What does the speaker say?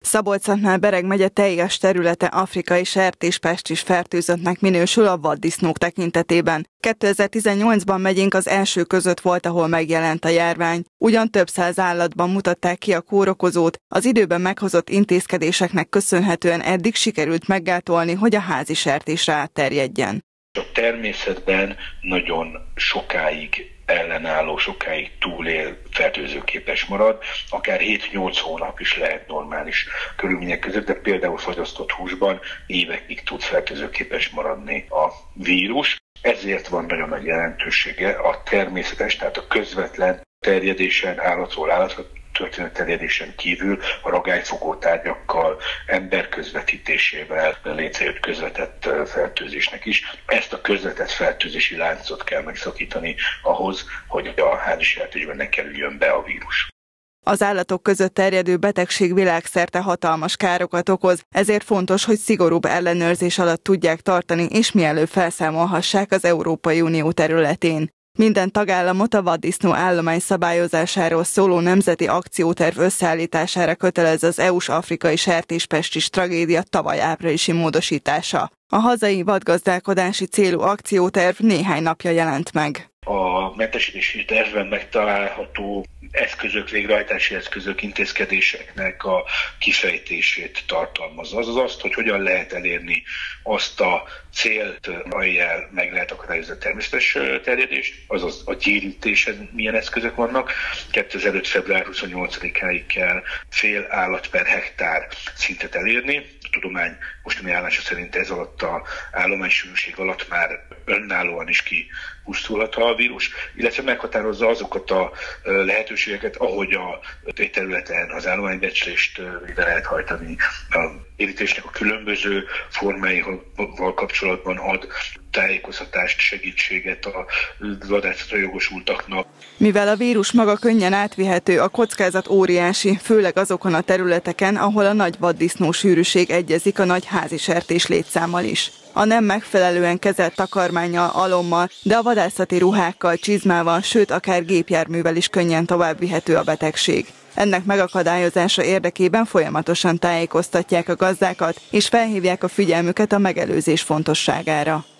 Szabolcs-Szentmár Bereg megye teljes területe afrikai sertéspestis fertőzöttnek minősül a vaddisznók tekintetében. 2018-ban megyénk az első között volt, ahol megjelent a járvány. Ugyan több száz állatban mutatták ki a kórokozót, az időben meghozott intézkedéseknek köszönhetően eddig sikerült meggátolni, hogy a házi sertésre átterjedjen. A természetben nagyon sokáig ellenálló, sokáig túlél, fertőzőképes marad, akár 7-8 hónap is lehet normális körülmények között, de például fagyasztott húsban évekig tud fertőzőképes maradni a vírus. Ezért van nagyon nagy jelentősége a természetes, tehát a közvetlen terjedésen, állatról állatra történő terjedésen kívül a ragályfogó tárgyakkal, ember közvetítésével létrejött közvetett fertőzésnek is. Ezt a közvetett fertőzési láncot kell megszakítani ahhoz, hogy a házi sertésben ne kerüljön be a vírus. Az állatok között terjedő betegség világszerte hatalmas károkat okoz, ezért fontos, hogy szigorúbb ellenőrzés alatt tudják tartani, és mielőbb felszámolhassák az Európai Unió területén. Minden tagállamot a vaddisznó állomány szabályozásáról szóló nemzeti akcióterv összeállítására kötelez az EU-s afrikai sertéspestis tragédia tavaly áprilisi módosítása. A hazai vadgazdálkodási célú akcióterv néhány napja jelent meg. A mentesítési tervben megtalálható eszközök, végrehajtási eszközök, intézkedéseknek a kifejtését tartalmazza. Azaz azt, hogy hogyan lehet elérni azt a célt, amelyel meg lehet akadályozni a természetes terjedést, azaz a gyérítéshez milyen eszközök vannak. 2005. február 28-áig kell fél állat per hektár szintet elérni. A tudomány mostani állása szerint ez alatt a állománysűrűség alatt már önállóan is kipusztulhat a vírus, illetve meghatározza azokat a lehetőségeket, ahogy a területen az állománybecslést végre lehet hajtani. A érítésnek a különböző formáival kapcsolatban ad tájékoztatást, segítséget a vadászatra jogosultaknak. Mivel a vírus maga könnyen átvihető, a kockázat óriási, főleg azokon a területeken, ahol a nagy vaddisznó sűrűség egyezik a nagy házi sertés létszámmal is. A nem megfelelően kezelt takarmánnyal, alommal, de a vadászati ruhákkal, csizmával, sőt akár gépjárművel is könnyen továbbvihető a betegség. Ennek megakadályozása érdekében folyamatosan tájékoztatják a gazdákat, és felhívják a figyelmüket a megelőzés fontosságára.